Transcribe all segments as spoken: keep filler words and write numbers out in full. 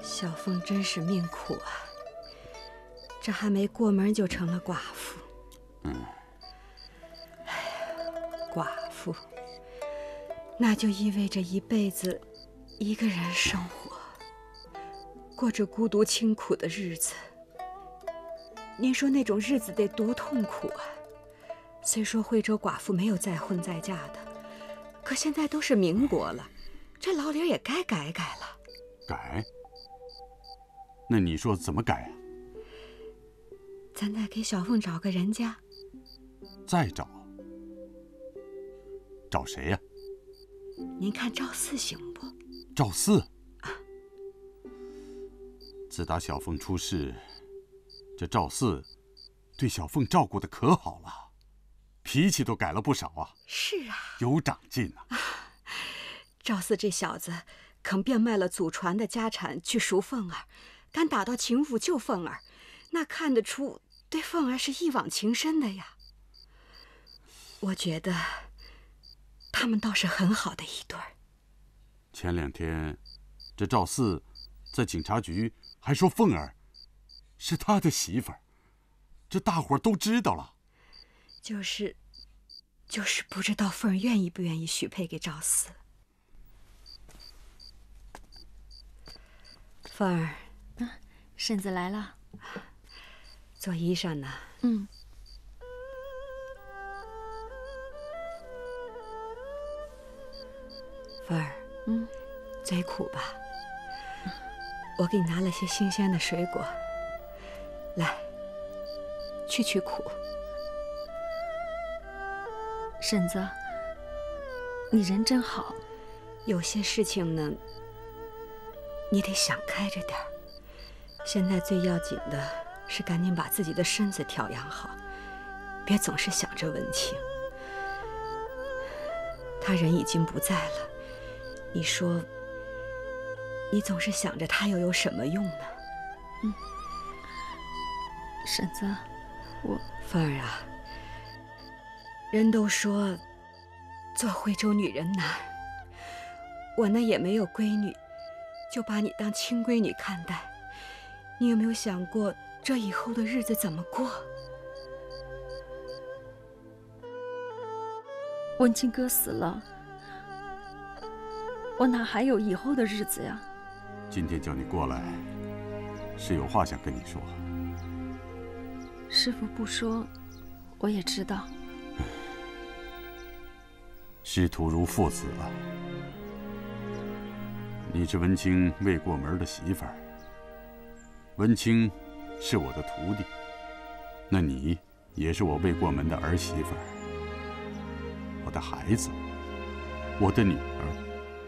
小凤真是命苦啊，这还没过门就成了寡妇。 嗯， 哎呀，寡妇，那就意味着一辈子一个人生活，过着孤独清苦的日子。您说那种日子得多痛苦啊！虽说惠州寡妇没有再婚再嫁的，可现在都是民国了，这老理儿也该改改了。 改？那你说怎么改啊？ 咱再给小凤找个人家。 再找？找谁呀？ 您看赵四行不？ 赵四？自打小凤出事，这赵四对小凤照顾的可好了，脾气都改了不少啊。 是啊， 有长进啊。 赵四这小子肯变卖了祖传的家产去赎凤儿，敢打到秦府救凤儿，那看得出对凤儿是一往情深的呀。我觉得他们倒是很好的一对儿。 前两天这赵四在警察局还说凤儿是他的媳妇儿，这大伙儿都知道了。 就是就是不知道凤儿愿意不愿意许配给赵四。凤儿， 啊，婶子来了。 做衣裳呢？ 嗯。 凤儿， 嗯， 嘴苦吧？我给你拿了些新鲜的水果，来，去去苦。 婶子，你人真好。 有些事情呢，你得想开着点儿。现在最要紧的是赶紧把自己的身子调养好，别总是想着文清。他人已经不在了，你说，你总是想着他又有什么用呢？ 嗯，婶子，我凤儿啊，人都说做惠州女人难，我呢也没有闺女，就把你当亲闺女看待。你有没有想过这以后的日子怎么过？ 文清哥死了，我哪还有以后的日子呀？ 今天叫你过来，是有话想跟你说。 师父不说，我也知道。 师徒如父子啊！你是文清未过门的媳妇儿，文清是我的徒弟，那你也是我未过门的儿媳妇儿，我的孩子，我的女儿。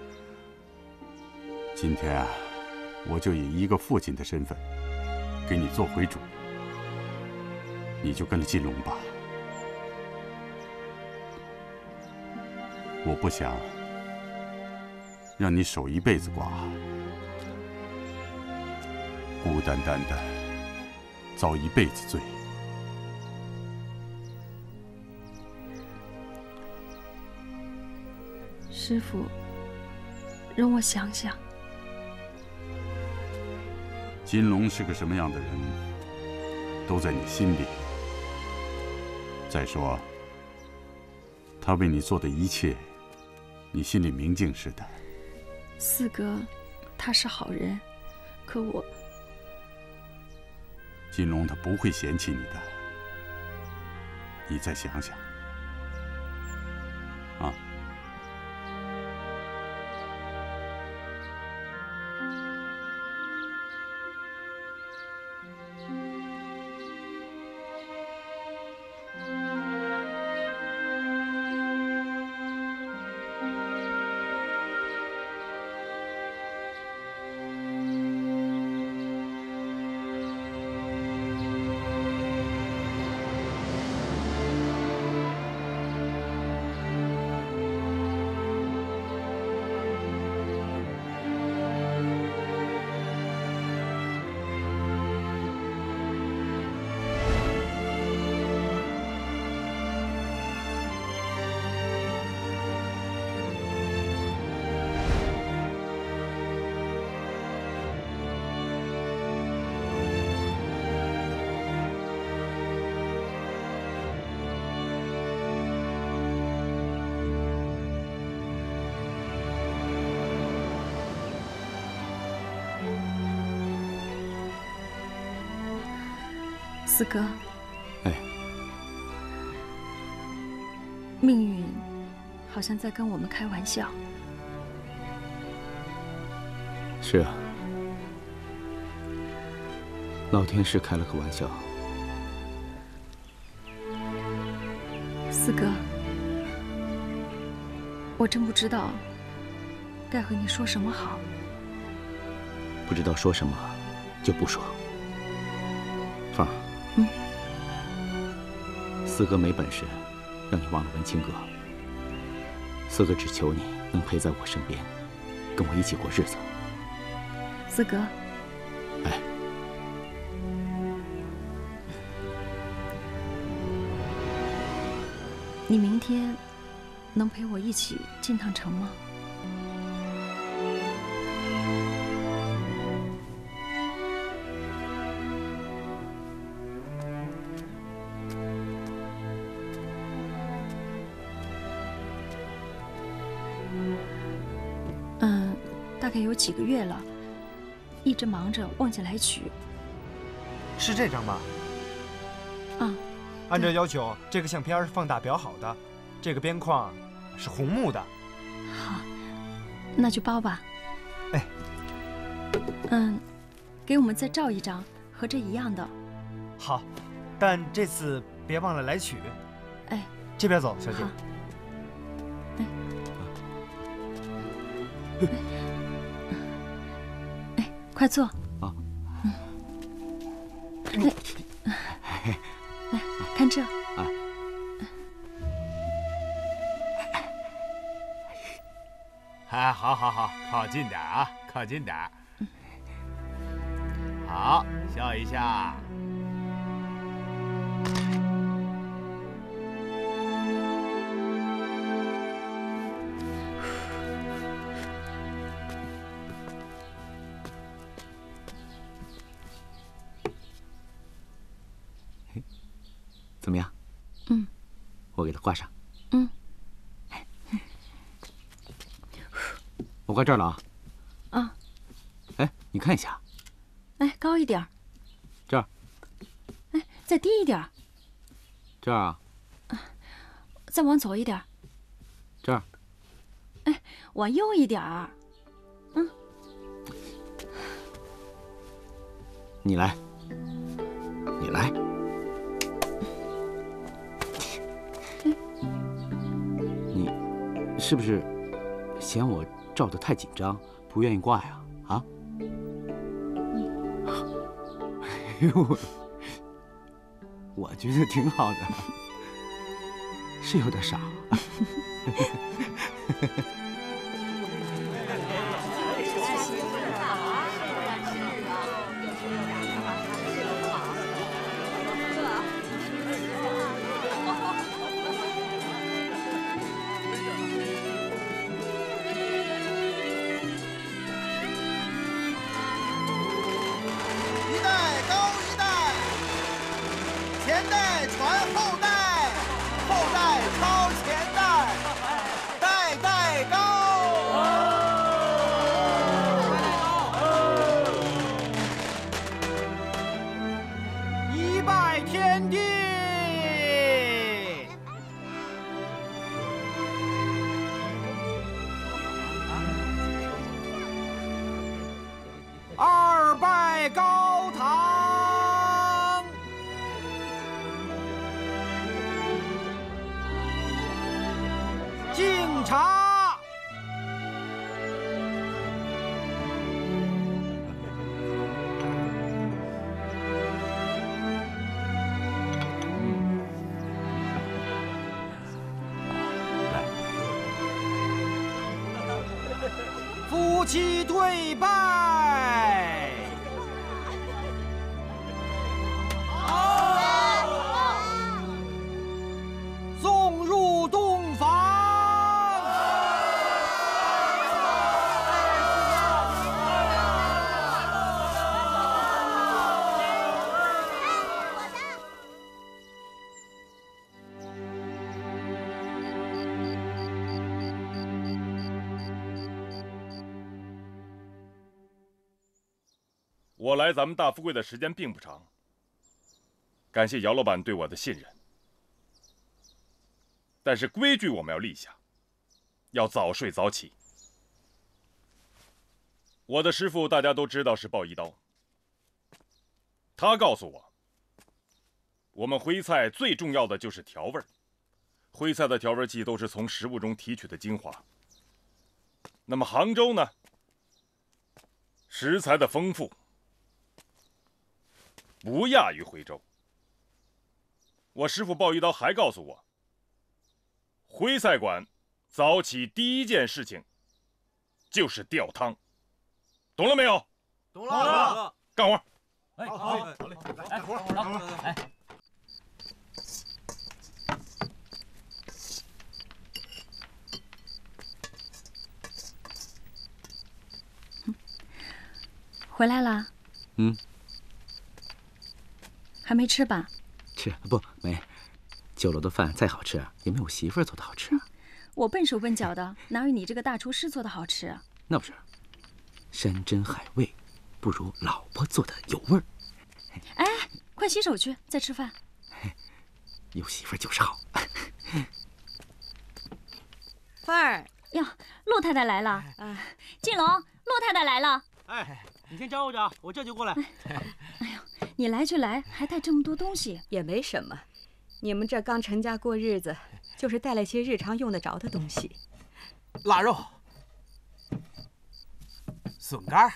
今天啊，我就以一个父亲的身份，给你做回主，你就跟了金龙吧。我不想让你守一辈子寡，孤单单的遭一辈子罪。 师父，让我想想。 金龙是个什么样的人，都在你心里。再说，他为你做的一切，你心里明镜似的。 四哥，他是好人，可我…… 金龙他不会嫌弃你的，你再想想，啊。 四哥。 哎。 命运好像在跟我们开玩笑。 是啊，老天是开了个玩笑。 四哥，我真不知道该和你说什么好。 不知道说什么，就不说。凤儿， 嗯， 四哥没本事，让你忘了文清哥。四哥只求你能陪在我身边，跟我一起过日子。 四哥， 哎， 你明天能陪我一起进趟城吗？嗯，大概有几个月了，一直忙着忘记来取。 是这张吗？ 啊。 按照要求，这个相片是放大裱好的，这个边框是红木的。 好，那就包吧。 哎， 嗯，给我们再照一张和这一样的。 好，但这次别忘了来取。 哎， 这边走，小姐。 哎，哎，快坐。 啊。 嗯。来，来看这。 啊。 哎，好，好，好，靠近点啊，靠近点。好，笑一下。 怎么样？ 嗯， 我给它挂上。 嗯， 我挂这儿了啊。 啊。 哎，你看一下。 哎，高一点。 这儿。 哎，再低一点。 这儿啊。 再往左一点。 这儿。 哎，往右一点儿。嗯。 你来。你来。是不是嫌我照得太紧张，不愿意挂呀？啊？哎呦，我觉得挺好的，是有点傻。 夫妻对拜。送入洞房。 我来咱们大富贵的时间并不长， 感谢姚老板对我的信任。但是规矩我们要立下，要早睡早起。我的师傅大家都知道是鲍一刀，他告诉我，我们徽菜最重要的就是调味儿。徽菜的调味剂都是从食物中提取的精华。那么杭州呢，食材的丰富不亚于徽州。我师傅鲍一刀还告诉我，徽菜馆早起第一件事情就是吊汤，懂了没有？ 懂了。 干活。 哎，好，好嘞，来，活，好，哎。 回来了？ 嗯。 还没吃吧？ 吃不没，酒楼的饭再好吃，也没有媳妇儿做的好吃。 我笨手笨脚的，哪有你这个大厨师做的好吃啊？ 那不是，山珍海味，不如老婆做的有味儿。 哎，快洗手去，再吃饭。 有媳妇儿就是好。 凤儿哟，陆太太来了。啊，金龙，陆太太来了。 哎，你先招呼着，我这就过来。 哎呦，你来就来，还带这么多东西， 也没什么。你们这刚成家过日子，就是带了些日常用得着的东西。 腊肉、笋干、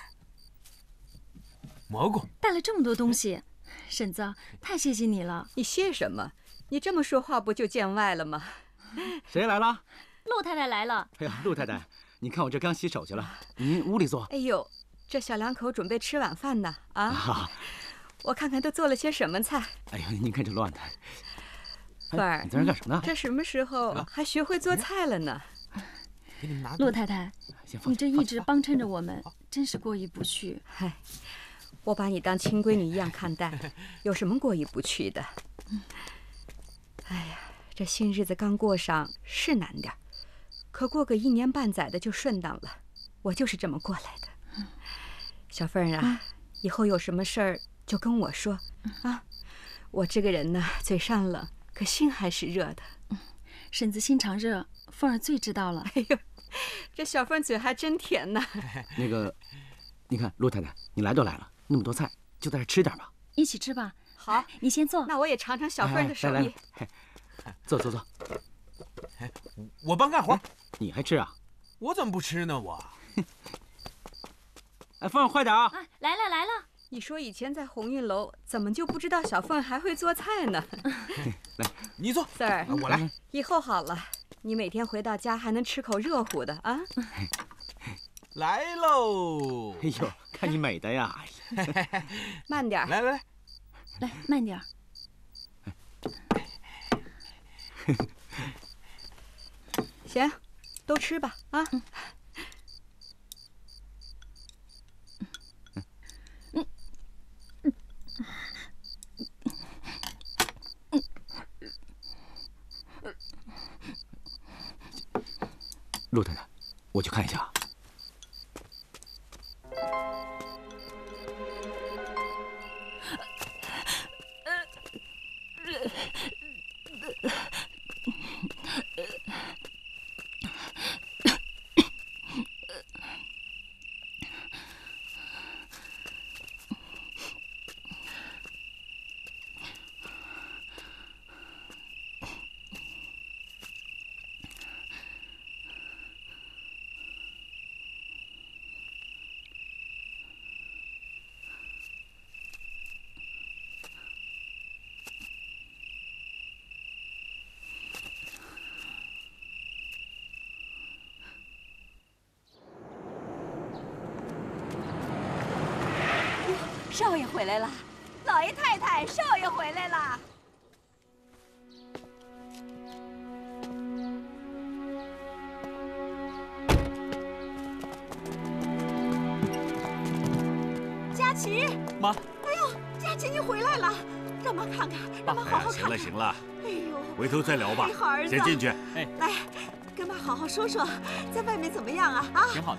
蘑菇， 带了这么多东西，婶子，太谢谢你了。 你谢什么？你这么说话不就见外了吗？ 谁来了？ 陆太太来了。 哎呀，陆太太，你看我这刚洗手去了，您屋里坐。 哎呦，这小两口准备吃晚饭呢啊！ 啊我看看都做了些什么菜。 哎呀，您看这乱的。 凤儿， 你在这干什么呢？ 这什么时候还学会做菜了呢？ 给你们拿。 陆太太，你这一直帮衬着我们，真是过意不去。 嗨，我把你当亲闺女一样看待，有什么过意不去的？哎呀，这新日子刚过上是难点，可过个一年半载的就顺当了。我就是这么过来的。小凤儿啊，以后有什么事儿就跟我说啊。我这个人呢，嘴上冷，可心还是热的。 婶子心肠热，凤儿最知道了。 哎呦，这小凤嘴还真甜呢。 那个，你看陆太太，你来都来了，那么多菜，就在这吃点吧。 一起吃吧。 好， 你先坐。 那我也尝尝小凤的手艺。 哎来来，坐坐坐。 哎，我帮干活。 你还吃啊？ 我怎么不吃呢？我。 哎，凤儿快点啊！ 啊，来了来了。 你说以前在鸿运楼，怎么就不知道小凤还会做菜呢？ 来， 你坐。 四儿， 我来。 以后好了，你每天回到家还能吃口热乎的啊！ 来喽！ 哎呦，看你美的呀！ 慢点， 来来来， 来慢点。 行，都吃吧啊！嗯陆太太，我去看一下。 少爷回来了，老爷太太，少爷回来了。佳琪， 妈， 哎呦，佳琪你回来了，让妈看看，让妈好好看看。 行了行了， 哎呦， 回头再聊吧。 好儿子， 先进去。 哎，来，跟妈好好说说，在外面怎么样啊？啊， 挺好的。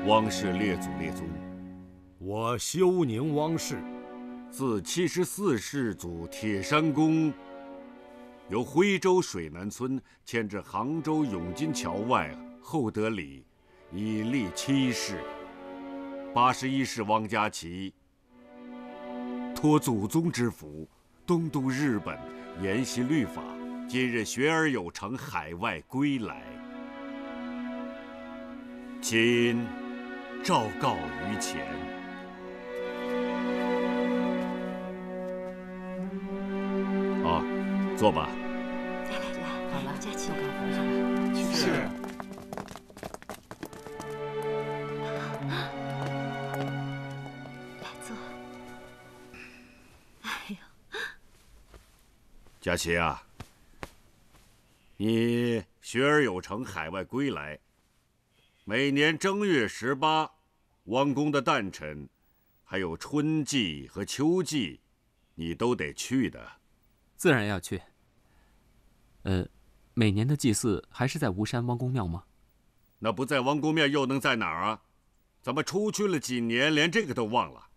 汪氏列祖列宗。 我休宁汪氏， 自七十四世祖铁山公由徽州水南村迁至杭州永金桥外厚德里，已历七世。八十一世汪家祺托祖宗之福，东渡日本，研习律法，今日学而有成，海外归来，今诏告于前。啊，坐吧。 来来来，好了，佳琪，我告皇上， 去是。 来坐。哎呦， 佳琪啊，你学而有成，海外归来。每年正月十八，汪公的诞辰，还有春祭和秋祭，你都得去的。 自然要去。呃，每年的祭祀还是在吴山汪公庙吗？ 那不在汪公庙又能在哪儿啊？怎么出去了几年，连这个都忘了？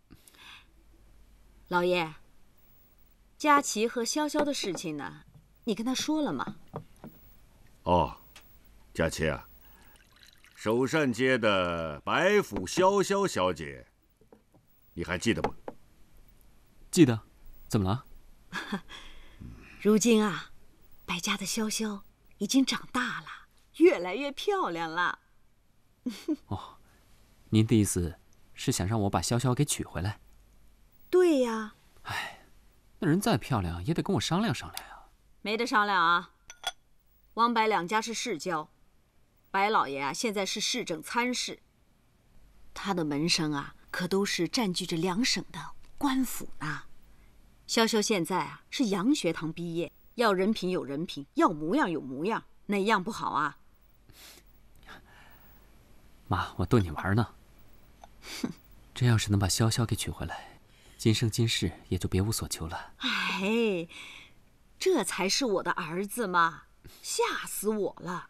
老爷，佳琪和潇潇的事情呢？你跟他说了吗？ 哦，佳琪啊，首善街的白府潇潇小姐，你还记得吗？ 记得。怎么了？ 如今啊，白家的潇潇已经长大了，越来越漂亮了。 哦，您的意思是想让我把潇潇给娶回来？ 对呀。 哎，那人再漂亮也得跟我商量商量呀。 没得商量啊！汪白两家是世交，白老爷啊现在是市政参事，他的门生啊可都是占据着两省的官府呢。潇潇现在啊是洋学堂毕业，要人品有人品，要模样有模样，哪样不好啊？ 妈，我逗你玩呢。真要是能把潇潇给娶回来，今生今世也就别无所求了。 哎，这才是我的儿子嘛，吓死我了！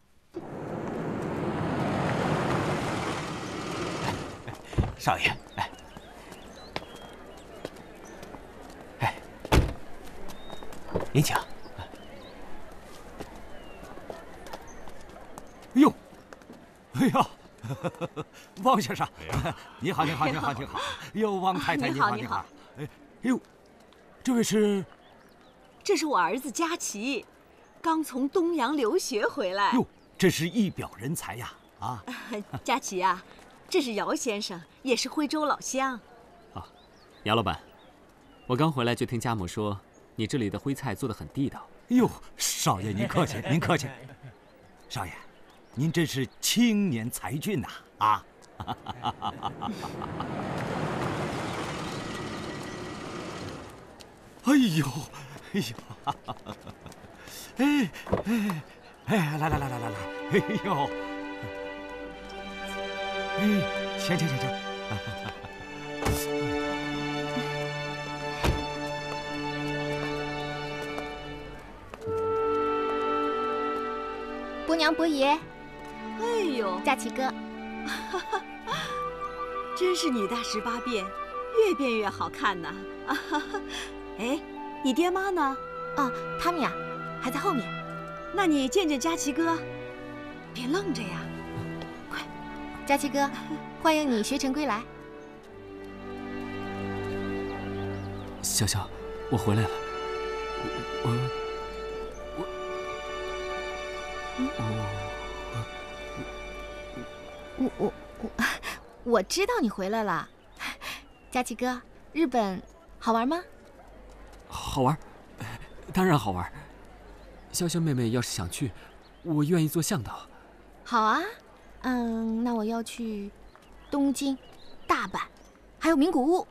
少爷，哎，哎，您请。 哟，哎呀！汪先生，你好，你好，你好，你好！哟，汪太太，你好，你好！哎呦，这位是？ 这是我儿子佳琪，刚从东洋留学回来。 哟，真是一表人才呀！啊， 佳琪啊，这是姚先生，也是徽州老乡。 啊，姚老板，我刚回来就听家母说，你这里的徽菜做得很地道。 哟，少爷您客气，您客气。少爷。您真是青年才俊呐！啊！哎呦，哎呦，哎哎哎，来来来来来来，哎呦，哎，行行行行， 伯娘伯爷。 哎呦， 佳琪哥， 真是女大十八变，越变越好看呢！哎，你爹妈呢？ 哦，他们呀，还在后面。 那你见见佳琪哥，别愣着呀！ 快，佳琪哥，欢迎你学成归来。 潇潇，我回来了。我我我我。 我我我我知道你回来了，佳琪哥，日本好玩吗？ 好玩，当然好玩。潇潇妹妹要是想去，我愿意做向导。 好啊，嗯，那我要去东京、大阪，还有名古屋。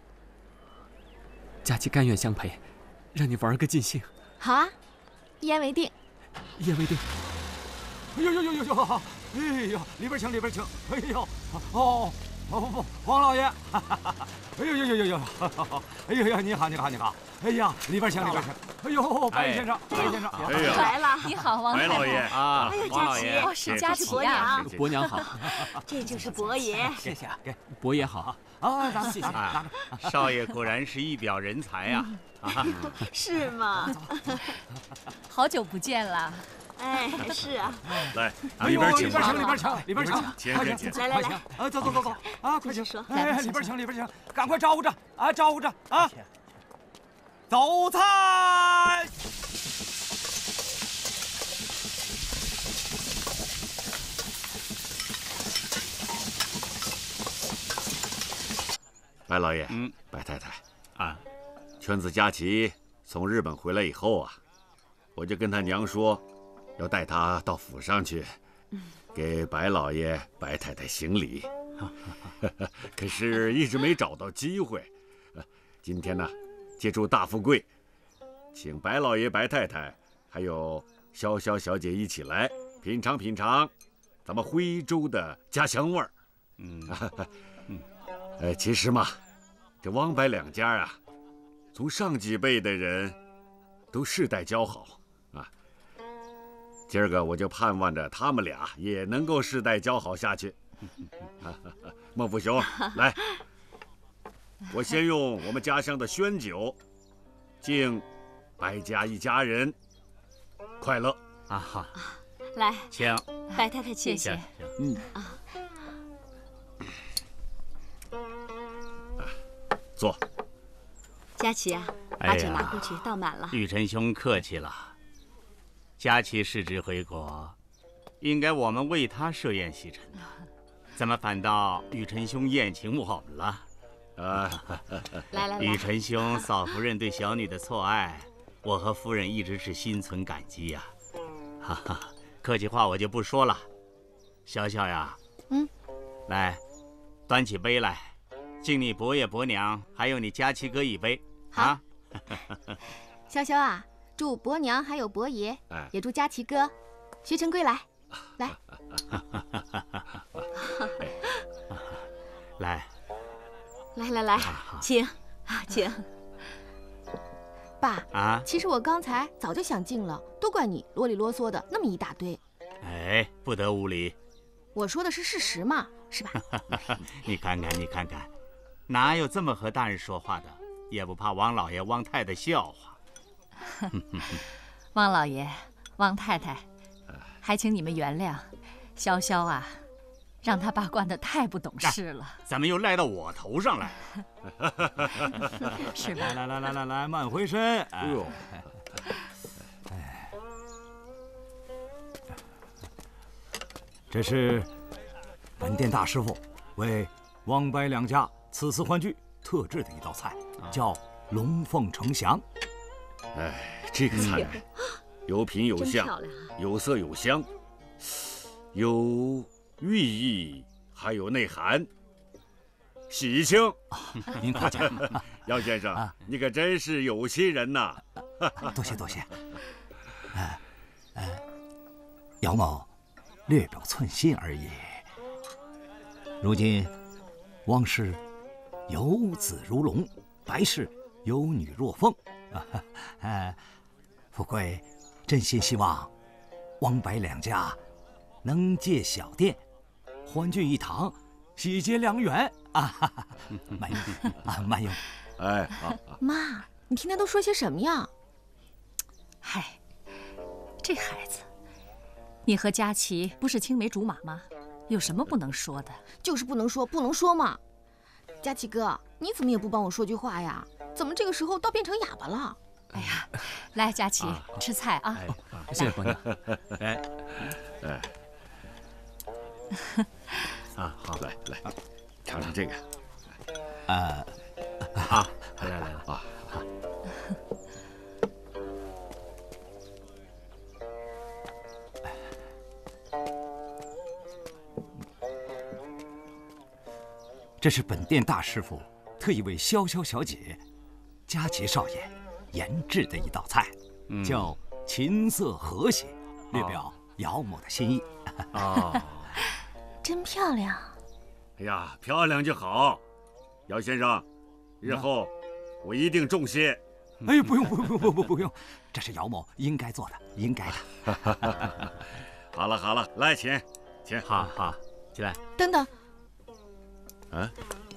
佳琪甘愿相陪，让你玩个尽兴。 好啊，一言为定。 一言为定。 哎呦呦呦呦呦！哎呀，里边请，里边请！哎呦，哦， 不不不，王老爷！哎呦呦呦呦呦！哎呦呦，你好你好你好！哎呀，里边请里边请！哎呦，白先生，白先生， 哎呀， 来了！你好，王太太。 白老爷啊，哎呦，佳琪， 哦，是佳琪呀。 伯娘好， 这就是伯爷。 谢谢，给伯爷好啊！拿着，谢谢。 啊，少爷果然是一表人才呀！啊， 是吗？ 好久不见了。 哎，是啊。 来，里边请， 里边请，里边请，里边请， 请请请， 来来来， 啊，走走走走，啊，快请说， 哎，里边请，里边请，赶快招呼着啊，招呼着啊，走菜。 白老爷， 嗯， 白太太， 啊， 犬子佳琪从日本回来以后啊，我就跟他娘说，要带他到府上去，给白老爷、白太太行礼。可是，一直没找到机会。今天呢，借助大富贵，请白老爷、白太太还有潇潇小姐一起来品尝品尝咱们徽州的家乡味儿。 嗯。 呃，其实嘛，这汪白两家啊，从上几辈的人都世代交好啊。今儿个我就盼望着他们俩也能够世代交好下去。孟福雄，来，我先用我们家乡的宣酒，敬白家一家人快乐啊！好， 来， 请白太太，谢谢。 嗯啊。坐。 佳琪啊，把酒拿过去，倒满了。 玉晨兄客气了。佳琪逝职回国，应该我们为他设宴席陈的，怎么反倒玉晨兄宴请我们了？ 啊， 来来来， 玉晨兄、嫂夫人对小女的错爱，我和夫人一直是心存感激呀。哈哈，客气话我就不说了。小小呀， 嗯， 来，端起杯来。敬你伯爷伯娘，还有你佳琪哥一杯啊！ 潇潇啊，祝伯娘还有伯爷，也祝佳琪哥学成归来。来， 来， 来来来，请啊，请。爸啊， 其实我刚才早就想敬了，都怪你啰里啰嗦的那么一大堆。 哎，不得无礼。 我说的是事实嘛，是吧？ 你看看，你看看。哪有这么和大人说话的？也不怕王老爷、汪太太笑话。 汪老爷、汪太太，还请你们原谅，潇潇啊，让他爸惯得太不懂事了。 怎么又赖到我头上来？ 是吧？ 来来来来来，慢回身。哎呦，哎，这是本店大师傅为汪白两家此次欢聚特制的一道菜，叫龙凤呈祥。 哎，这个菜有品有相，有色有香，有寓意，还有内涵，喜庆。 您夸奖， 姚先生，你可真是有心人呐！ 多谢多谢。哎哎，姚某略表寸心而已。如今汪氏有子如龙，白氏有女若凤。哎，富贵真心希望汪白两家能借小店欢聚一堂，喜结良缘啊！慢用啊，慢用。 哎，好。 妈，你听他都说些什么呀？ 嗨，这孩子，你和佳琪不是青梅竹马吗？有什么不能说的？ 就是不能说，不能说嘛。佳琪哥，你怎么也不帮我说句话呀？怎么这个时候倒变成哑巴了？ 哎呀，来，佳琪，啊、吃菜啊！ 哎、谢谢伯娘。 哎，哎，啊，好，来来，尝尝这个。 啊， 好，来来来啊。 这是本店大师傅特意为潇潇小姐、佳琪少爷研制的一道菜，嗯、叫琴瑟和谐，略表姚某的心意。 哦， 真漂亮。 哎呀，漂亮就好。姚先生，日后我一定重谢。 哎，不用不用不用不不用，这是姚某应该做的，应该的。好了好了，来，请请。 好好，起来。 等等。 啊。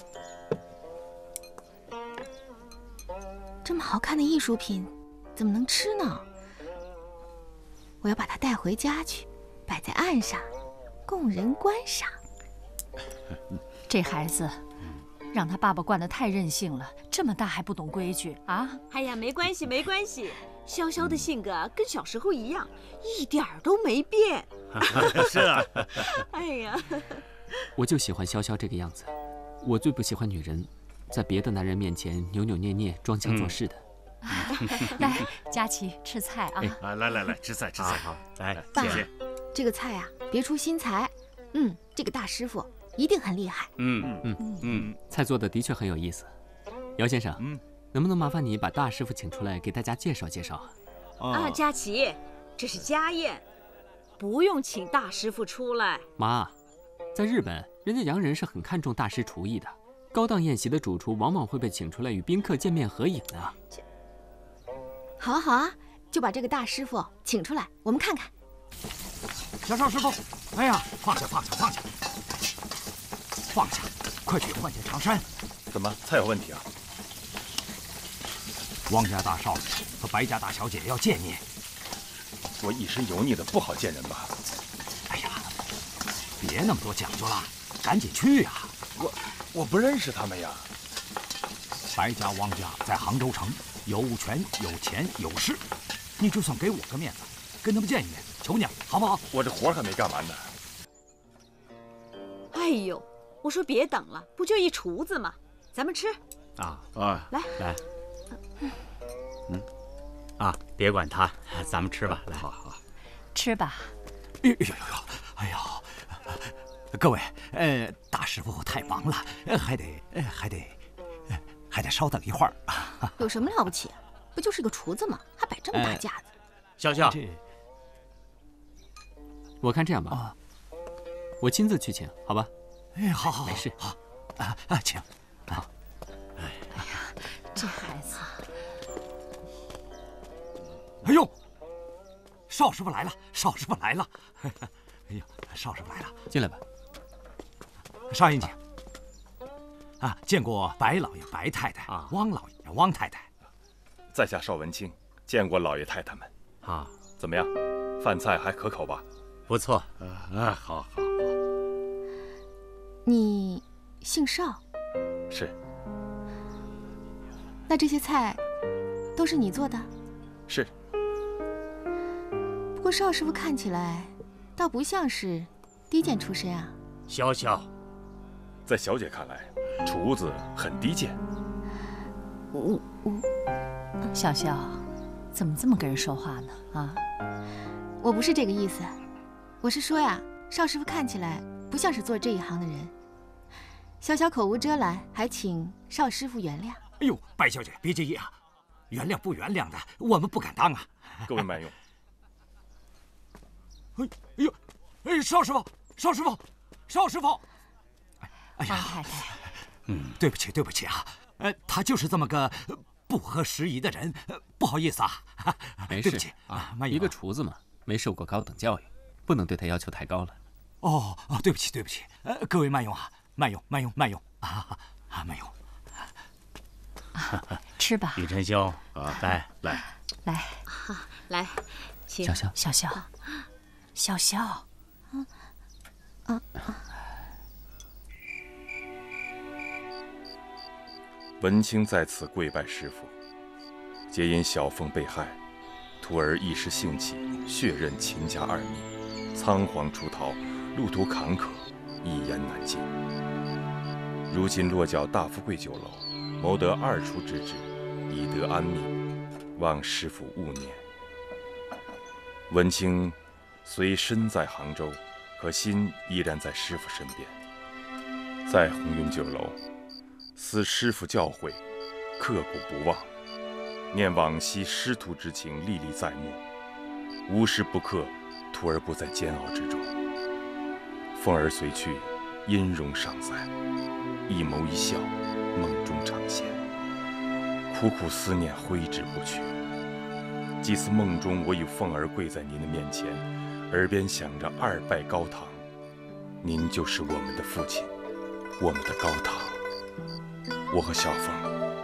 这么好看的艺术品，怎么能吃呢？我要把它带回家去，摆在岸上，供人观赏。 这孩子，让他爸爸惯得太任性了，这么大还不懂规矩啊！ 哎呀，没关系，没关系。潇潇的性格跟小时候一样，一点儿都没变。 是啊。 哎呀， 我就喜欢潇潇这个样子。我最不喜欢女人。 在别的男人面前扭扭捏捏、装腔作势的。 嗯、来，佳琪吃菜啊！ 啊，来来来，吃菜吃菜。好， 来， 谢谢。这个菜啊，别出心裁。嗯，这个大师傅一定很厉害。 嗯嗯嗯嗯，菜做的的确很有意思。姚先生，嗯，能不能麻烦你把大师傅请出来给大家介绍介绍啊？啊，佳琪，这是家宴，不用请大师傅出来。 妈，在日本，人家洋人是很看重大师厨艺的。 高档宴席的主厨往往会被请出来与宾客见面合影的。 好啊好啊，就把这个大师傅请出来，我们看看。 小邵师傅，哎呀，放下放下放下，放下，快去换件长衫。 怎么菜有问题啊？ 汪家大少爷和白家大小姐要见你。 我一身油腻的，不好见人吧？ 哎呀，别那么多讲究了，赶紧去呀！ 我。 我不认识他们呀。 白家、汪家在杭州城有权有钱有势，你就算给我个面子，跟他们见一面，求你了，好不好？ 我这活还没干完呢。 哎呦，我说别等了，不就一厨子吗？咱们吃。 啊啊， 来来。嗯，啊，别管他，咱们吃吧。来， 好好吃吧。 呦呦呦呦，哎呀！ 各位，呃，大师傅太忙了，还得还得还得稍等一会儿。 有什么了不起？不就是个厨子吗？还摆这么大架子？ 潇潇， 这我看这样吧，啊、我亲自去请，好吧？ 哎，好好， 没事， 好啊啊，请。 好。 哎呀，这孩子。 哎呦，邵师傅来了，邵师傅来了。哎呦，邵师傅来了， 进来吧。 少爷请。啊，见过白老爷、白太太啊，汪老爷、汪太太。 在下邵文清，见过老爷太太们。 啊， 怎么样？饭菜还可口吧？ 不错。 啊，好好好。 你姓邵？ 是。 那这些菜都是你做的？ 是。 不过邵师傅看起来倒不像是低贱出身啊。 潇潇。 在小姐看来，厨子很低贱。 我我， 潇潇，怎么这么跟人说话呢？啊， 我不是这个意思，我是说呀，邵师傅看起来不像是做这一行的人。小小口无遮拦，还请邵师傅原谅。 哎呦，白小姐别介意啊，原谅不原谅的，我们不敢当啊。 各位慢用。 哎哎呦，哎，邵师傅，邵师傅，邵师傅。 哎呀， 太太， 嗯，对不起，对不起啊，呃，他就是这么个不合时宜的人，不好意思啊。 没事， 对不起啊，一个厨子嘛，没受过高等教育，不能对他要求太高了。 哦哦，对不起，对不起，呃，各位慢用啊，慢用，慢用，慢用啊啊，慢用。 啊，吃吧。 雨辰兄，啊，来来来， 好，来，请。 潇潇，潇潇，潇潇， 嗯啊。 文清在此跪拜师父，皆因小凤被害，徒儿一时兴起，血刃秦家二命，仓皇出逃，路途坎坷，一言难尽。如今落脚大富贵酒楼，谋得二厨之职，以得安命，望师父勿念。文清虽身在杭州，可心依然在师父身边，在红云酒楼。 思师父教诲，刻骨不忘；念往昔师徒之情，历历在目。无时不刻，徒儿不在煎熬之中。凤儿虽去， 音容尚在，一眸一笑，梦中常现。苦苦思念挥之不去。几次梦中，我与凤儿跪在您的面前，耳边响着二拜高堂，您就是我们的父亲，我们的高堂。我和小凤。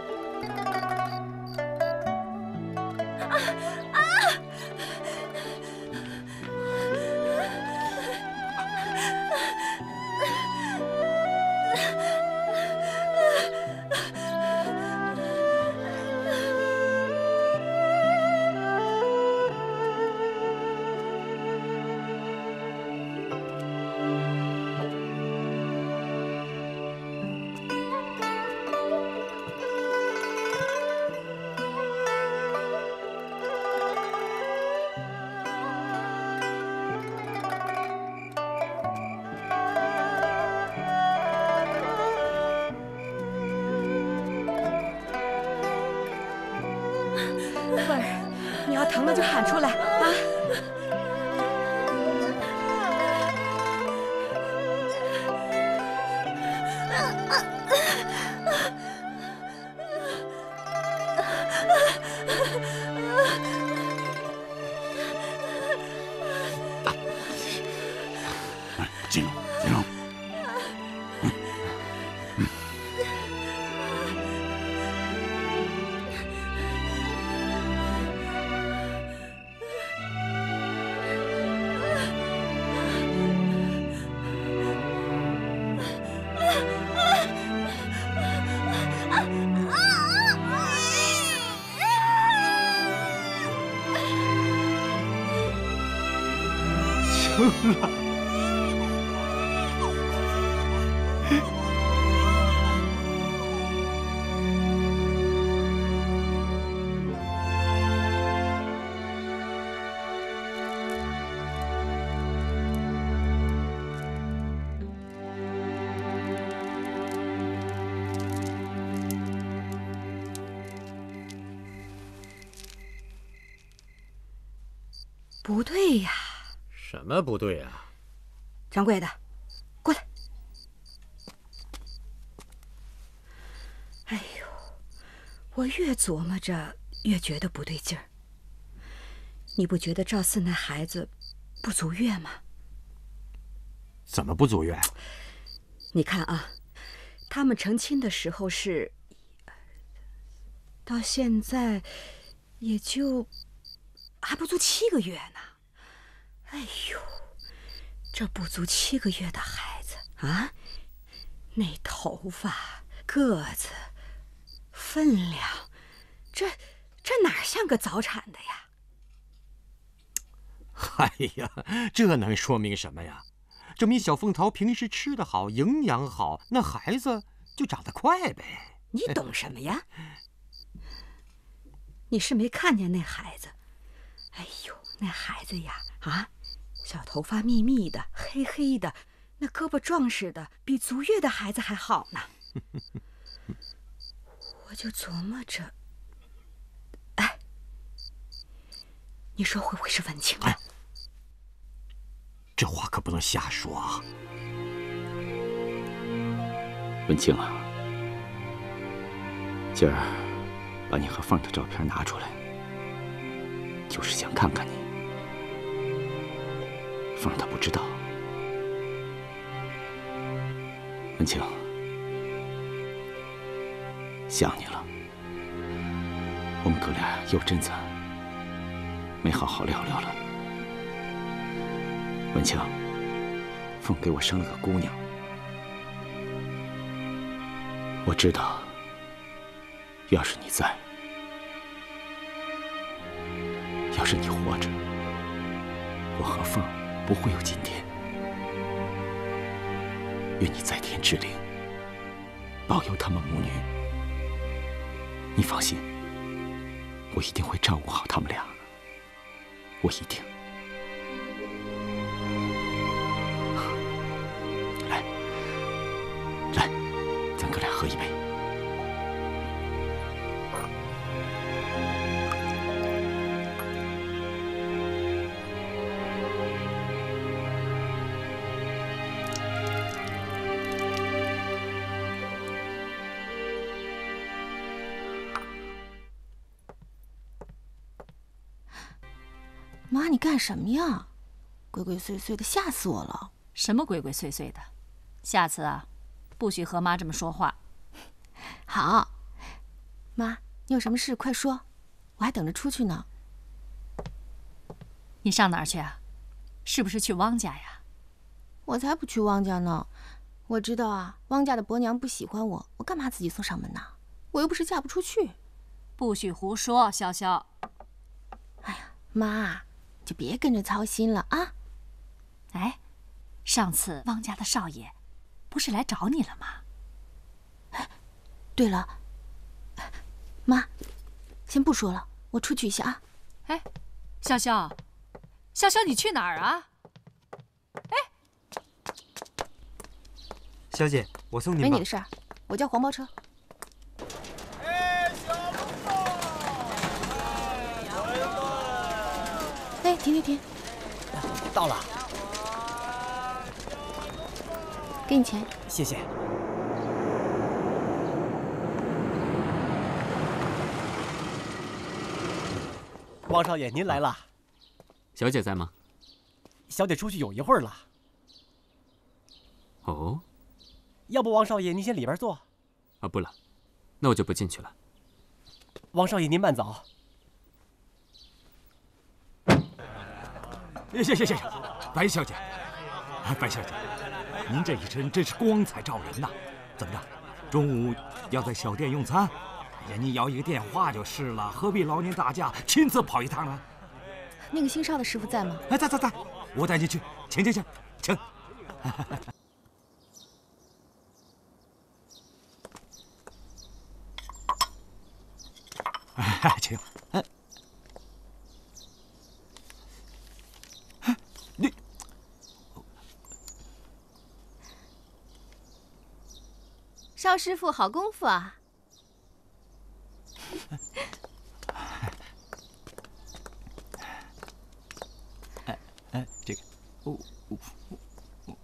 凤儿，你要疼了就喊出来啊！ 进入，进入。 成了。 不对呀！ 什么不对啊？ 掌柜的，过来！哎呦，我越琢磨着越觉得不对劲儿。你不觉得赵四那孩子不足月吗？ 怎么不足月？ 你看啊，他们成亲的时候是，到现在也就还不足七个月呢。 哎呦，这不足七个月的孩子啊，那头发、个子、分量，这这哪像个早产的呀？ 哎呀，这能说明什么呀？证明小凤桃平时吃得好，营养好，那孩子就长得快呗。 你懂什么呀？你是没看见那孩子？哎呦，那孩子呀，啊！ 小头发密密的，黑黑的，那胳膊壮实的，比足月的孩子还好呢。我就琢磨着，哎，你说会不会是文清啊？ 这话可不能瞎说啊！ 文清啊，今儿把你和凤儿的照片拿出来，就是想看看你。 凤儿她不知道，文清，想你了。我们哥俩有阵子没好好聊聊了。文清，凤给我生了个姑娘，我知道，要是你在，要是你活着，我和凤儿 不会有今天。愿你在天之灵，保佑他们母女。你放心，我一定会照顾好他们俩。我一定。来，来，咱哥俩喝一杯。 妈，你干什么呀？鬼鬼祟祟的，吓死我了！ 什么鬼鬼祟祟的？下次啊，不许和妈这么说话。 好，妈，你有什么事快说，我还等着出去呢。 你上哪儿去啊？是不是去汪家呀？ 我才不去汪家呢！我知道啊，汪家的伯娘不喜欢我，我干嘛自己送上门呢？我又不是嫁不出去。 不许胡说，潇潇。 哎呀，妈，就别跟着操心了啊。 哎，上次汪家的少爷不是来找你了吗？ 哎，对了，妈，先不说了，我出去一下啊。 哎，潇潇，潇潇，你去哪儿啊？哎， 小姐，我送您吧。 没你的事儿，我叫黄包车。哎，停停停！ 到了， 给你钱。 谢谢。汪少爷，您来了。 小姐在吗？ 小姐出去有一会儿了。 哦。 要不汪少爷您先里边坐。 啊，不了，那我就不进去了。 汪少爷您慢走。 谢谢谢谢，白小姐，白小姐，您这一身真是光彩照人呐！怎么着，中午要在小店用餐？哎呀，你要一个电话就是了，何必劳您大驾亲自跑一趟呢？ 那个姓邵的师傅在吗？ 哎，在在在，我带你去，请请请请。哎，请。哎。你邵师傅好功夫啊！ 哎哎，这个，哦哦哦，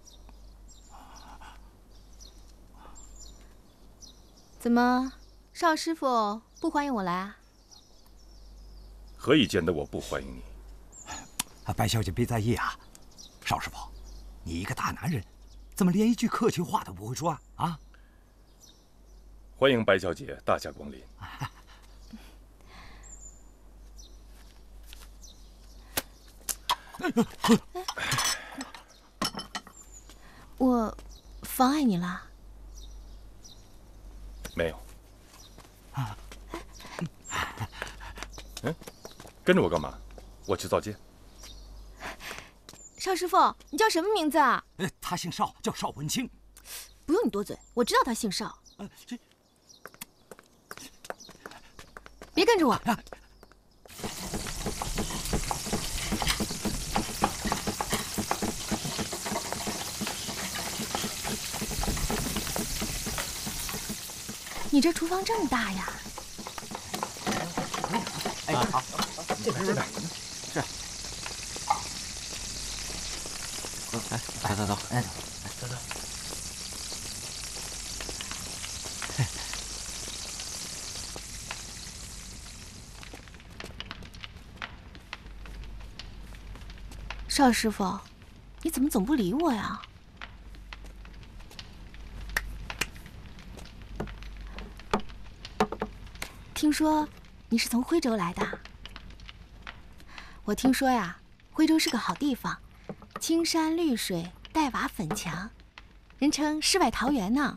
怎么，邵师傅不欢迎我来啊？ 何以见得我不欢迎你？ 啊，白小姐别在意啊，邵师傅，你一个大男人，怎么连一句客气话都不会说啊？啊！ 欢迎白小姐大驾光临。 我妨碍你了？ 没有。嗯，跟着我干嘛？我去造街。 邵师傅，你叫什么名字啊？ 呃，他姓邵，叫邵文清。 不用你多嘴，我知道他姓邵。 呃，这别跟着我。 啊你这厨房这么大呀？ 哎，好，这边点。 是。来，走走走，哎， 走走。 邵师傅，你怎么总不理我呀？听说你是从徽州来的。我听说呀，徽州是个好地方，青山绿水，黛瓦粉墙，人称世外桃源呢。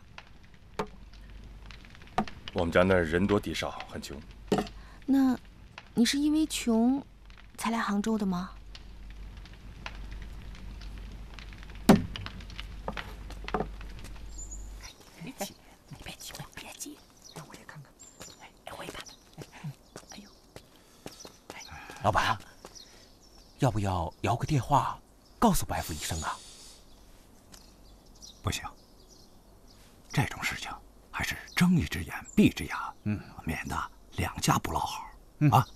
我们家那儿人多地少，很穷。 那，你是因为穷才来杭州的吗？ 别急，你别急，别急，让我也看看。哎，我也看看。哎呦， 老板，要不要摇个电话，告诉白父一声啊？ 不行，这种事情还是睁一只眼闭一只眼，嗯，免得两家不落好，嗯啊。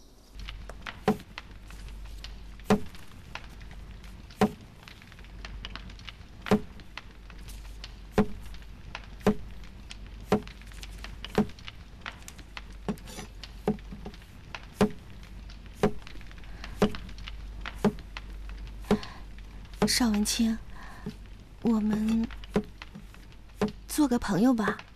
邵文清，我们做个朋友吧。